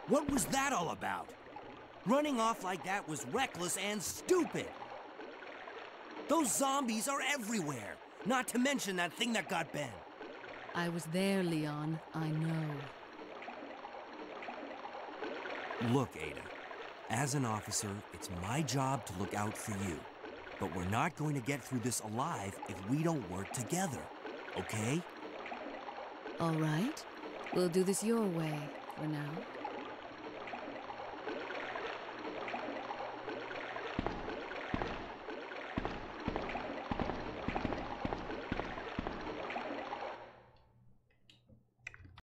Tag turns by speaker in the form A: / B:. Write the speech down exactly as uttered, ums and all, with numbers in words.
A: What was that all about? Running off like that was reckless and stupid. Those zombies are everywhere, not to mention that thing that got Ben.
B: I was there, Leon. I know.
A: Look, Ada. As an officer, it's my job to look out for you. But we're not going to get through this alive if we don't work together, okay?
B: All right. We'll do this your way for now.